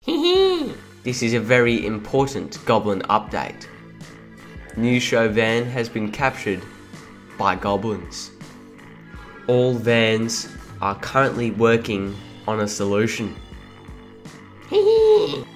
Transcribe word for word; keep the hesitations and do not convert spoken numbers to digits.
This is a very important goblin update. New show van has been captured by goblins. All vans are currently working on a solution.